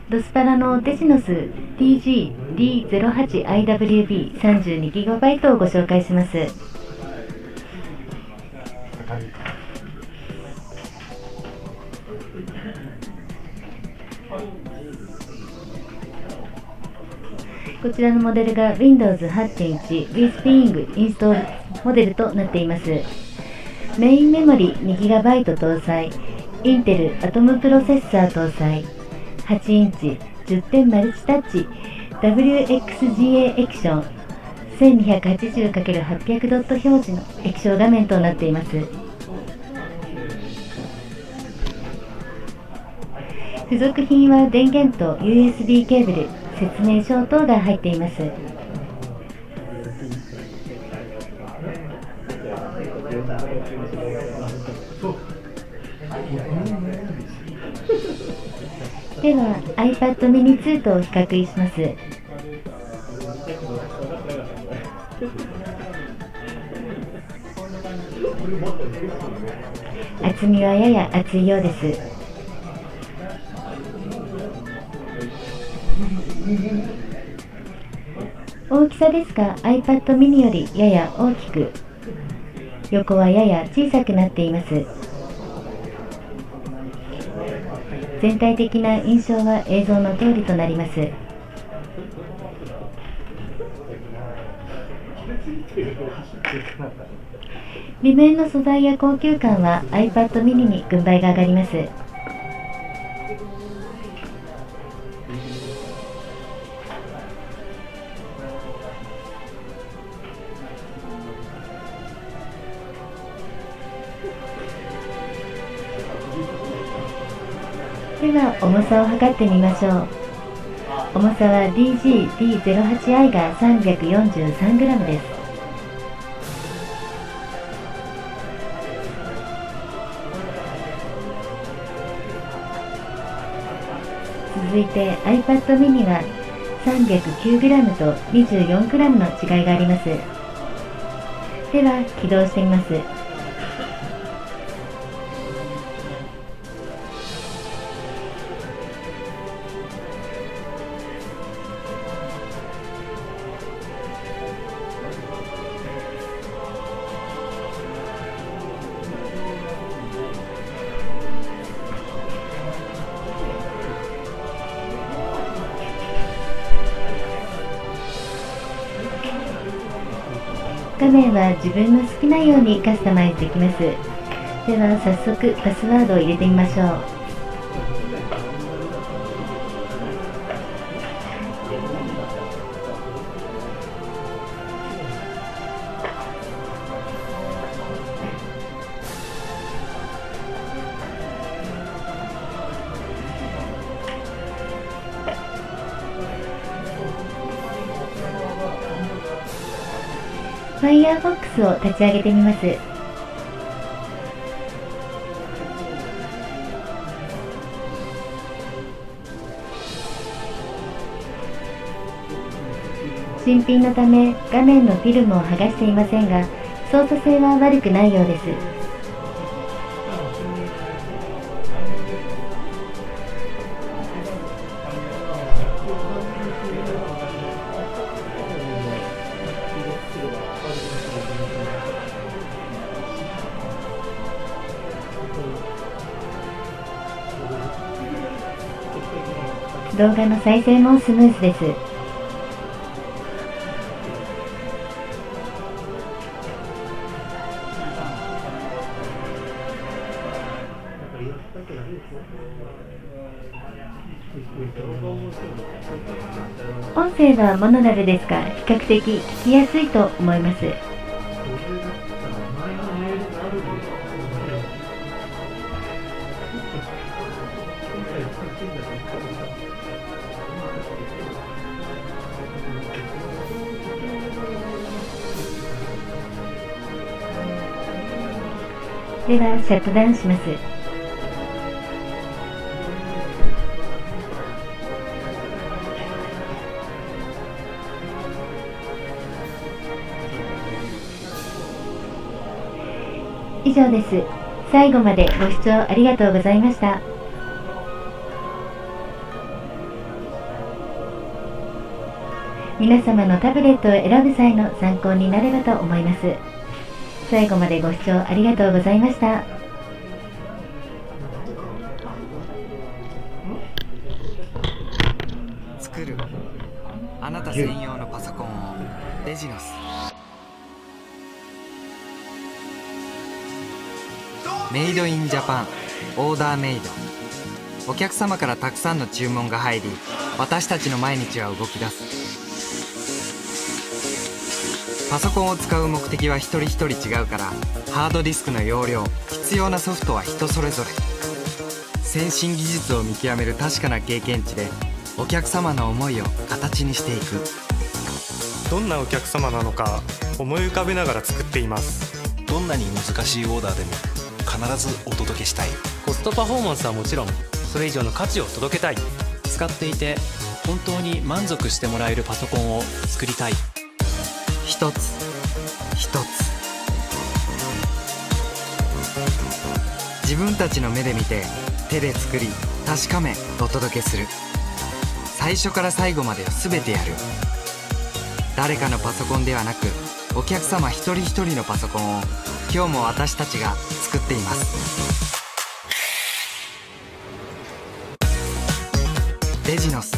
ドスパラのデジノス TG-D08IWB32GB をご紹介します。こちらのモデルが Windows 8.1 WeSpring インストールモデルとなっています。メインメモリ 2GB 搭載、インテルアトムプロセッサー搭載、8インチ10点マルチタッチ WXGA 液晶 1280×800 ドット表示の液晶画面となっています。付属品は電源と USB ケーブル、説明書等が入っています。では iPad mini 2と比較します。厚みはやや厚いようです。大きさですが iPad mini よりやや大きく、横はやや小さくなっています。全体的な印象は映像の通りとなります。裏面の素材や高級感は iPad mini に軍配が上がります。では重さを測ってみましょう。重さは DG-D08i が 343g です。続いて iPad mini は 309g と 24g の違いがあります。では起動してみます。画面は自分の好きなようにカスタマイズできます。では早速パスワードを入れてみましょう。Firefox を立ち上げてみます。新品のため画面のフィルムを剥がしていませんが、操作性は悪くないようです。動画の再生もスムーズです。音声はモノラルですが、比較的聞きやすいと思います。ではシャットダウンします。以上です。最後までご視聴ありがとうございました。 皆様のタブレットを選ぶ際の参考になればと思います。最後までご視聴ありがとうございました。 作るあなた専用のパソコンをレジノス。メイドインジャパン、オーダーメイド。お客様からたくさんの注文が入り、私たちの毎日は動き出す。パソコンを使う目的は一人一人違うから、ハードディスクの容量、必要なソフトは人それぞれ。先進技術を見極める確かな経験値で、お客様の思いを形にしていく。 どんなお客様なのか思い浮かべながら作っています。 どんなに難しいオーダーでも必ずお届けしたい。 コストパフォーマンスはもちろん、それ以上の価値を届けたい。 使っていて本当に満足してもらえるパソコンを作りたい。 一つ一つ自分たちの目で見て、手で作り確かめお届けする。最初から最後までを全てやる。誰かのパソコンではなく、お客様一人一人のパソコンを今日も私たちが作っています。レジノス。